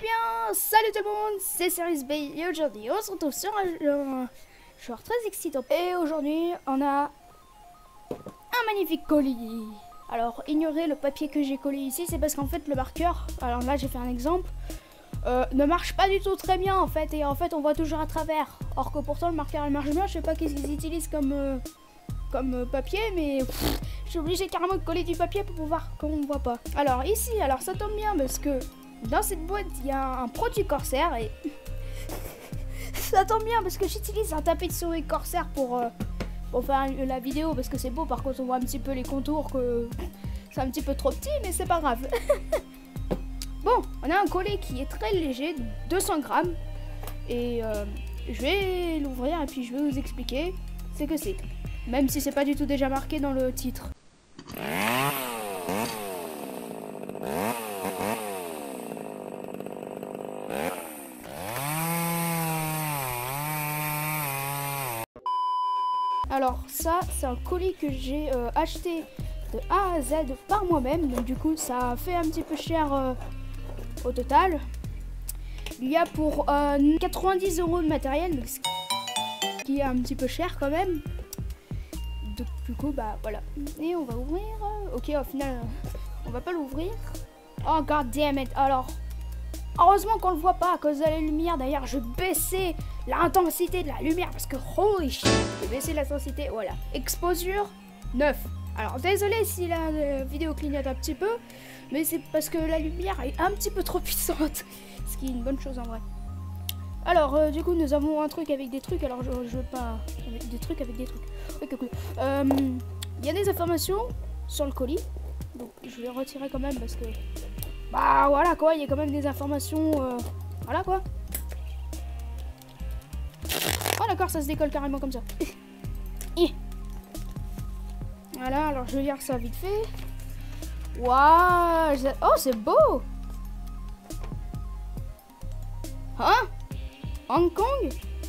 Eh bien, salut tout le monde, c'est Series B et aujourd'hui on se retrouve sur un joueur très excitant. Et aujourd'hui on a un magnifique colis. Alors ignorez le papier que j'ai collé ici, c'est parce qu'en fait le marqueur, alors là j'ai fait un exemple, ne marche pas du tout très bien en fait. Et en fait on voit toujours à travers. Or que pourtant le marqueur il marche bien, je sais pas qu'est-ce qu'ils utilisent comme papier, mais je suis obligé carrément de coller du papier pour pouvoir qu'on ne voit pas. Alors ici, alors ça tombe bien parce que dans cette boîte il y a un produit Corsair et ça tombe bien parce que j'utilise un tapis de souris Corsair pour faire la vidéo parce que c'est beau. Par contre on voit un petit peu les contours, que c'est un petit peu trop petit, mais c'est pas grave. Bon, on a un collet qui est très léger, 200 grammes, et je vais l'ouvrir et puis je vais vous expliquer ce que c'est. Même si c'est pas du tout déjà marqué dans le titre. Alors ça, c'est un colis que j'ai acheté de A à Z par moi-même. Donc du coup, ça fait un petit peu cher au total. Il y a pour 90 € de matériel, donc ce qui est un petit peu cher quand même. Donc du coup bah voilà, et on va ouvrir. Ok, au final on va pas l'ouvrir. Oh god damn it. Alors heureusement qu'on le voit pas à cause de la lumière. D'ailleurs je baissais l'intensité de la lumière parce que holy shit, j'ai baissé l'intensité. Voilà, exposure 9. Alors désolé si la vidéo clignote un petit peu, mais c'est parce que la lumière est un petit peu trop puissante, ce qui est une bonne chose en vrai. Alors du coup nous avons un truc avec des trucs. Alors je veux pas avec des trucs. Ok, cool. Il y a des informations sur le colis, donc je vais retirer quand même parce que bah voilà quoi, il y a quand même des informations, voilà quoi. Oh d'accord, ça se décolle carrément comme ça. Voilà, alors je vais lire ça vite fait. Waouh, oh c'est beau. Hein? Hong Kong?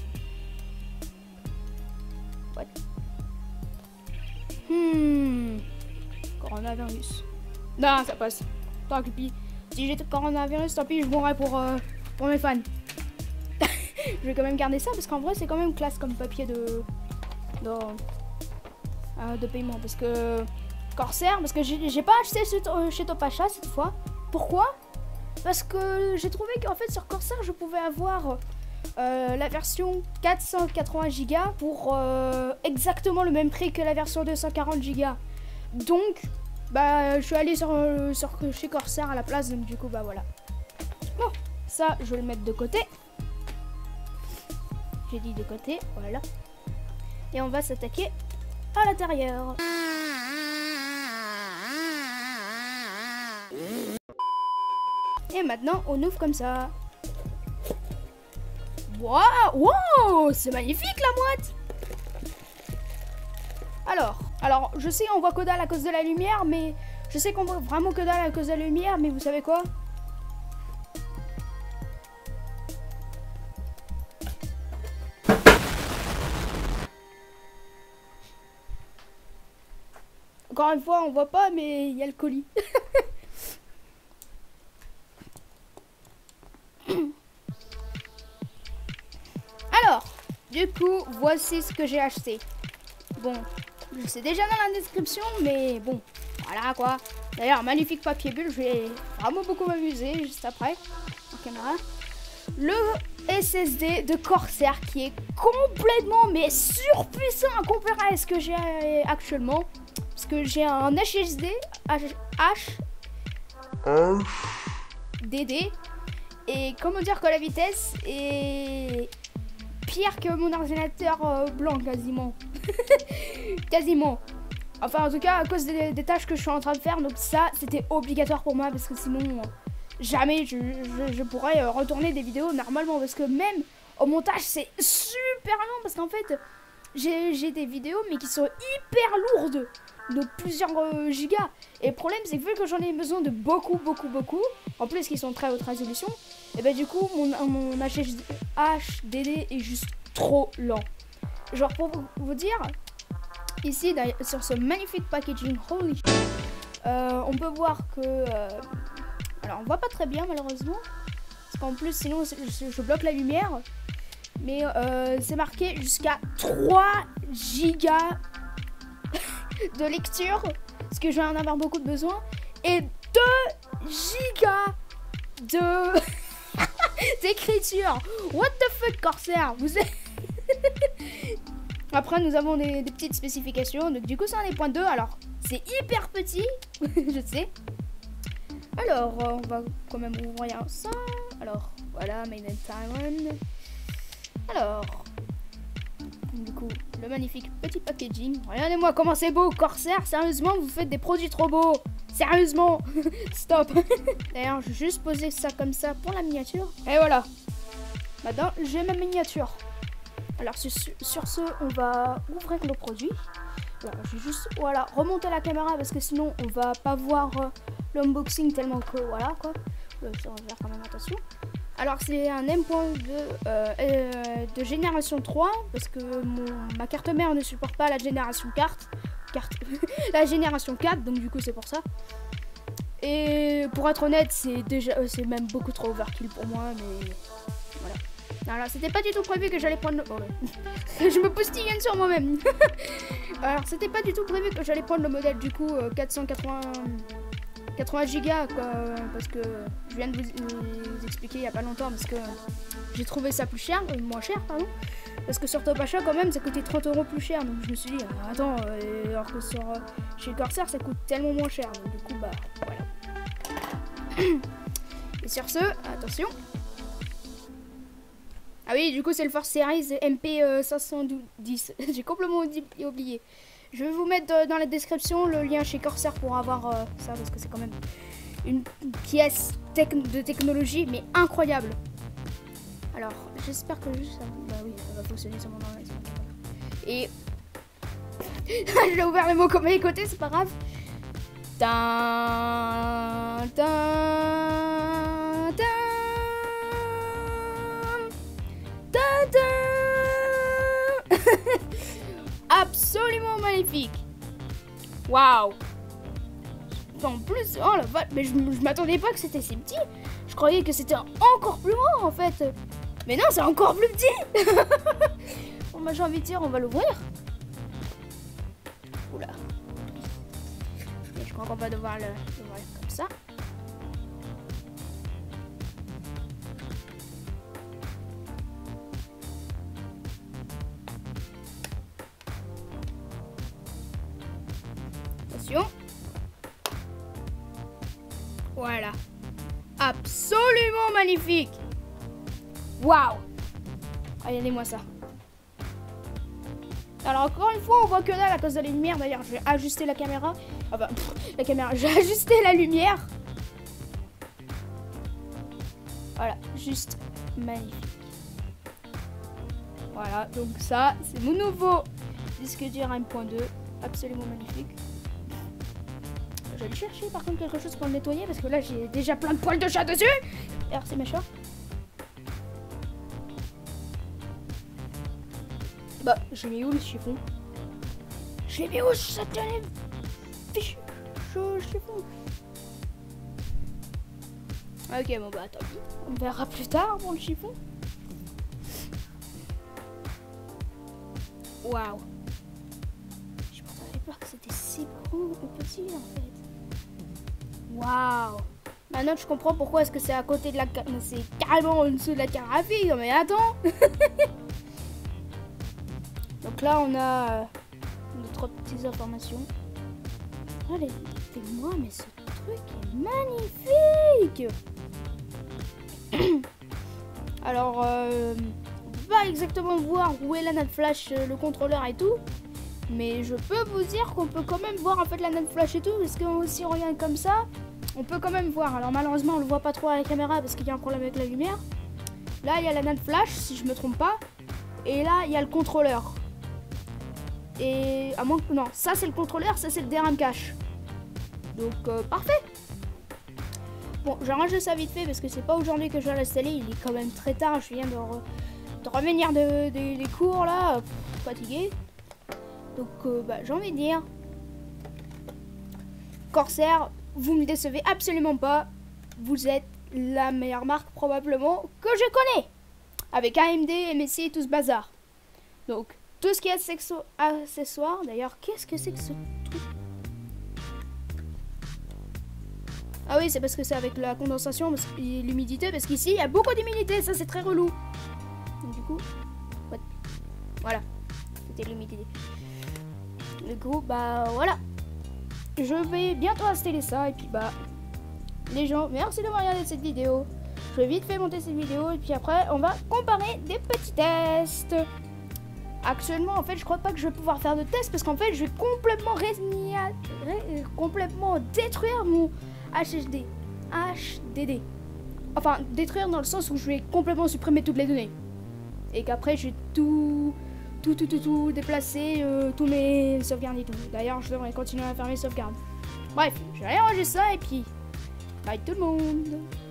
What? Coronavirus. Non, ça passe. Tant pis. Si j'étais coronavirus, tant pis, je mourrais pour mes fans. Je vais quand même garder ça parce qu'en vrai, c'est quand même classe comme papier de paiement. Parce que Corsair, parce que j'ai pas acheté chez Topacha cette fois. Pourquoi? Parce que j'ai trouvé qu'en fait sur Corsair, je pouvais avoir la version 480 Go pour exactement le même prix que la version 240 Go. Donc bah je suis allée chez Corsair à la place, donc du coup bah voilà. Bon, ça je vais le mettre de côté. J'ai dit de côté, voilà. Et on va s'attaquer à l'intérieur. Et maintenant on ouvre comme ça. Waouh, wow, c'est magnifique la boîte. Alors, je sais on voit que dalle à cause de la lumière, mais je sais qu'on voit vraiment que dalle à cause de la lumière, mais vous savez quoi? Encore une fois, on voit pas, mais il y a le colis. Alors, du coup, voici ce que j'ai acheté. Bon, je sais déjà dans la description, mais bon, voilà quoi. D'ailleurs, magnifique papier bulle, je vais vraiment beaucoup m'amuser juste après en caméra. Le SSD de Corsair qui est complètement mais surpuissant à comparer à ce que j'ai actuellement. Parce que j'ai un HDD HDD et comment dire que la vitesse est pire que mon ordinateur blanc quasiment. Quasiment. Enfin en tout cas à cause des tâches que je suis en train de faire, donc ça c'était obligatoire pour moi parce que sinon jamais je pourrais retourner des vidéos normalement, parce que même au montage c'est super long parce qu'en fait j'ai des vidéos mais qui sont hyper lourdes de plusieurs gigas, et le problème c'est que vu que j'en ai besoin de beaucoup en plus qui sont très haute résolution, et ben du coup mon HDD est juste trop lent. Genre pour vous dire, ici sur ce magnifique packaging, holy shit, on peut voir que alors on voit pas très bien malheureusement, Parce qu'en plus, sinon, je bloque la lumière. Mais c'est marqué jusqu'à 3 gigas de lecture. Parce que je vais en avoir beaucoup de besoin. Et 2 gigas de d'écriture. What the fuck, Corsair? Vous êtes... Après, nous avons des petites spécifications. Donc, du coup, c'est un des points 2. Alors, c'est hyper petit. Je sais. Alors, on va quand même ouvrir ça. Alors, voilà, Made in Thailand. Alors, du coup, le magnifique petit packaging. Regardez-moi comment c'est beau, Corsair. Sérieusement, vous faites des produits trop beaux. Sérieusement. Stop. D'ailleurs, je vais juste poser ça comme ça pour la miniature. Et voilà. Maintenant, j'ai ma miniature. Alors, sur ce, on va ouvrir le produit. Alors, je vais juste, voilà, remonter la caméra parce que sinon, on va pas voir l'unboxing tellement que, voilà, quoi. Ça, on va faire quand même attention. Alors, c'est un M.2 de génération 3 parce que ma carte mère ne supporte pas la génération 4. La génération 4, donc du coup, c'est pour ça. Et pour être honnête, c'est même beaucoup trop overkill pour moi, mais voilà. Alors, c'était pas du tout prévu que j'allais prendre le... Oh, ouais. Je me postillonne sur moi-même. Alors, c'était pas du tout prévu que j'allais prendre le modèle, du coup, 80 gigas, quoi, parce que je viens de vous expliquer il y a pas longtemps, parce que j'ai trouvé ça plus cher, moins cher, pardon. Parce que sur Top Achat, quand même, ça coûtait 30 € plus cher, donc je me suis dit, attends, alors que chez Corsair, ça coûte tellement moins cher, donc du coup, bah, voilà. Et sur ce, attention. Ah oui, du coup, c'est le Force Series MP 510. J'ai complètement oublié. Je vais vous mettre dans la description le lien chez Corsair pour avoir ça, parce que c'est quand même une pièce de technologie, mais incroyable. Alors, j'espère que juste ça... Bah oui, ça va fonctionner sur mon ordinateur. Et... j'ai ouvert les mots comme à côté, c'est pas grave. Tan, tan, tan. Absolument magnifique. Waouh. En plus, oh la vache, mais je m'attendais pas que c'était si petit. Je croyais que c'était encore plus grand en fait. Mais non, c'est encore plus petit. Bon bah j'ai envie de dire, on va l'ouvrir. Oula. Je crois qu'on va devoir l'ouvrir comme ça. Voilà. Absolument magnifique. Waouh. Regardez-moi ça. Alors encore une fois, on voit que là à cause de la lumière. D'ailleurs, je vais ajuster la caméra. Enfin, la caméra. J'ai ajusté la lumière. Voilà, juste magnifique. Voilà, donc ça, c'est mon nouveau disque dur M.2. Absolument magnifique. Je vais aller chercher par contre quelque chose pour le nettoyer parce que là j'ai déjà plein de poils de chat dessus. Alors c'est méchant. Bah, j'ai mis où le chiffon? Je l'ai mis où ça tenait fichu chiffon. Ok, bon bah tant pis. On verra plus tard pour le chiffon. Waouh. Je m'attendais pas que c'était si grand ou petit en fait. Waouh. Maintenant je comprends pourquoi est-ce que c'est à côté de la... C'est carrément en dessous de la carafe. Mais attends. Donc là on a notre petites informations. Allez, moi mais ce truc est magnifique. Alors on peut pas exactement voir où est la NAND flash, le contrôleur et tout. Mais je peux vous dire qu'on peut quand même voir en fait la NAND flash et tout. Parce que si on regarde comme ça, on peut quand même voir. Alors malheureusement on le voit pas trop à la caméra parce qu'il y a un problème avec la lumière. Là il y a la NAND flash si je me trompe pas. Et là il y a le contrôleur. Et à moins que... Non, ça c'est le contrôleur, ça c'est le DRAM cache. Donc parfait. Bon, j'ai rangé ça vite fait parce que c'est pas aujourd'hui que je vais l'installer. Il est quand même très tard, je viens de revenir des cours là, fatigué. Donc bah, j'ai envie de dire, Corsair, vous me décevez absolument pas. Vous êtes la meilleure marque probablement que je connais. Avec AMD, MSI et tout ce bazar. Donc, tout ce qui est accessoires. D'ailleurs, qu'est-ce que c'est que ce truc? Ah oui, c'est parce que c'est avec la condensation et l'humidité. Parce qu'ici, il y a beaucoup d'humidité. Ça, c'est très relou. Donc, du coup, ouais. Voilà. C'était l'humidité. Du coup, bah voilà. Je vais bientôt installer ça. Et puis, bah, les gens, merci d'avoir regardé cette vidéo. Je vais vite fait monter cette vidéo. Et puis après, on va comparer des petits tests. Actuellement, en fait, je crois pas que je vais pouvoir faire de tests. Parce qu'en fait, je vais complètement détruire mon HDD. Enfin, détruire dans le sens où je vais complètement supprimer toutes les données. Et qu'après, je vais tout déplacer, tous mes sauvegardes et tout. D'ailleurs, je devrais continuer à faire mes sauvegardes. Bref, je vais aller ranger ça et puis... bye tout le monde.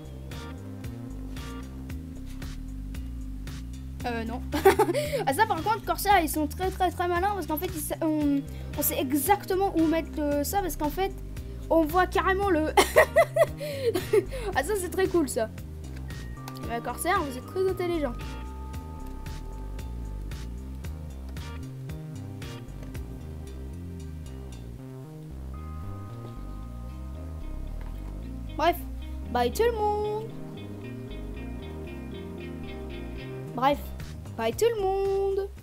Non. Ah ça par contre, Corsair ils sont très malins parce qu'en fait on sait exactement où mettre ça parce qu'en fait on voit carrément le... Ah ça c'est très cool ça. Corsair vous êtes très intelligent. Bref, bye tout le monde. Bref, bye tout le monde.